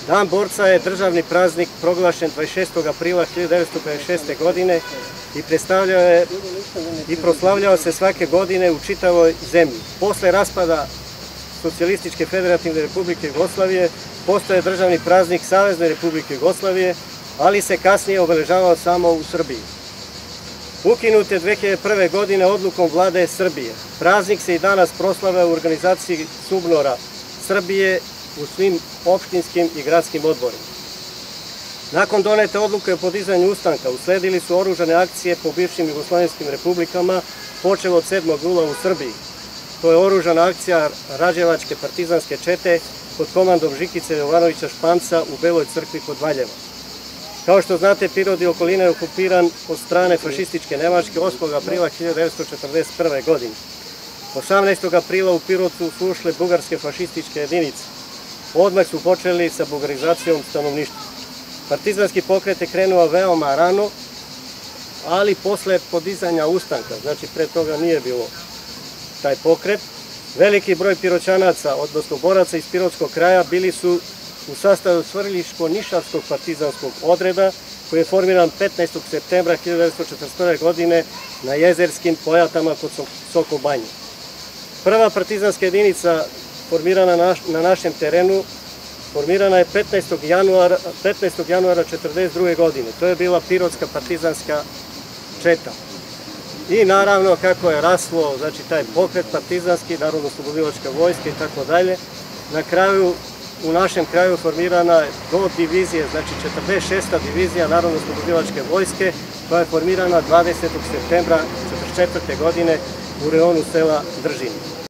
Dan borca je državni praznik proglašen 26. aprila 1956. godine i predstavljao je i proslavljao se svake godine u čitavoj zemlji. Posle raspada Socijalističke federativne republike Jugoslavije postoje državni praznik Savezne republike Jugoslavije, ali se kasnije obeležavao samo u Srbiji. Ukinut je 2001. godine odlukom vlade Srbije. Praznik se i danas proslavlja u organizaciji SUBNOR-a Srbije u svim opštinskim i gradskim odborima. Nakon donete odluke o podizanju ustanka, usledili su oružane akcije po bivšim jugoslovenskim republikama, počev od 7. jula u Srbiji. To je oružana akcija Rađevačke partizanske čete pod komandom Žikice Jovanovića Španca u Beloj crkvi kod Valjeva. Kao što znate, Pirot i okolina je okupiran od strane fašističke Nemačke 8. aprila 1941. godine. 18. aprila u Pirotu su ušle bugarske fašističke jedinice. Odmah su počeli sa bulgarizacijom stanovništva. Partizanski pokret je krenuo veoma rano, ali posle podizanja ustanka, znači pre toga nije bilo taj pokret, veliki broj Piroćanaca, odnosno boraca iz Pirotskog kraja, bili su u sastavu Svrljiško-Nišavskog partizanskog odreda, koji je formiran 15. septembra 1941. godine na Jezerskim Pojatama kod Sokobanje. Prva partizanska jedinica formirana na našem terenu formirana je 15. januara 1942. godine. To je bila Pirotska partizanska četa. I naravno kako je raslo, znači taj pokret partizanski, Narodno-oslobodilačka vojska i tako dalje, na kraju u našem kraju formirana je do divizije, znači 46. divizija Narodno-oslobodilačke vojske, koja je formirana 20. septembra 1944. godine u reonu sela Držini.